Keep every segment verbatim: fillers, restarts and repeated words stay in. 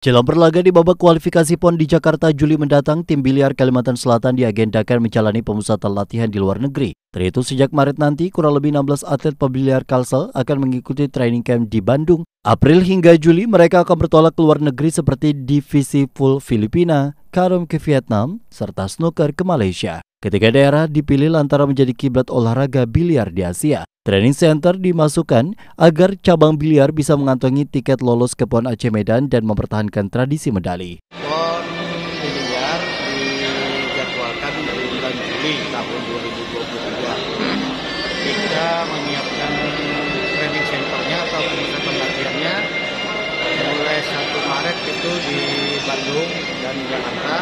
Jelang berlaga di babak kualifikasi PON di Jakarta Juli mendatang, tim biliar Kalimantan Selatan diagendakan menjalani pemusatan latihan di luar negeri. Terhitung sejak Maret nanti, kurang lebih enam belas atlet pebiliar Kalsel akan mengikuti training camp di Bandung. April hingga Juli, mereka akan bertolak ke luar negeri seperti divisi full Filipina, Karom ke Vietnam, serta snooker ke Malaysia. Ketiga daerah dipilih lantaran menjadi kiblat olahraga biliar di Asia. Training center dimasukkan agar cabang biliar bisa mengantongi tiket lolos ke PON Aceh Medan dan mempertahankan tradisi medali. PON biliar dijadwalkan dari bulan Juli tahun dua ribu dua puluh tiga. Kita menyiapkan training centernya atau pemusatan latihannya mulai satu Maret itu di Bandung dan Jakarta.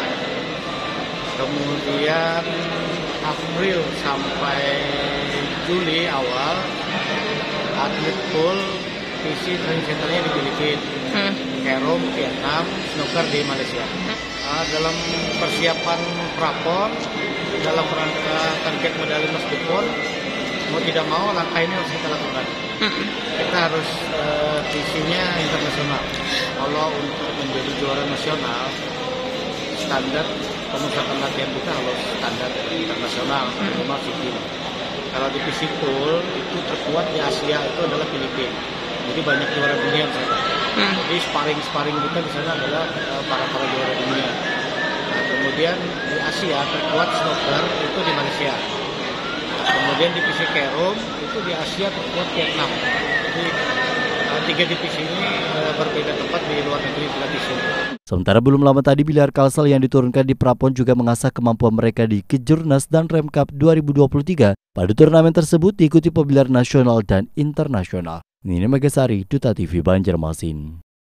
Kemudian April sampai Juli awal atlet full visi training centernya di Filipina, hmm. Karom Vietnam, snooker di Malaysia. Uh, dalam persiapan prapon, dalam rangka target medali emas di PON, mau tidak mau langkah ini harus kita lakukan. Hmm. Kita harus uh, visinya internasional. Kalau untuk menjadi juara nasional, standar pemusatan latihan kita harus standar internasional, minimal SEA. Kalau di physical itu terkuat di Asia itu adalah Filipina. Jadi banyak juara dunia di sana. Hmm. Jadi sparring-sparring kita di sana adalah uh, para para juara dunia. Nah, kemudian di Asia terkuat snooker itu di Malaysia. Nah, kemudian divisi Karom itu di Asia terkuat Vietnam. Jadi uh, tiga divisi ini uh, berbeda tempat di luar negeri divisi. Sementara belum lama tadi biliar Kalsel yang diturunkan di Prapon juga mengasah kemampuan mereka di Kejurnas dan Rem Cup dua ribu dua puluh tiga. Pada turnamen tersebut diikuti pebiliar nasional dan internasional. Nini Megasari, Duta T V Banjarmasin.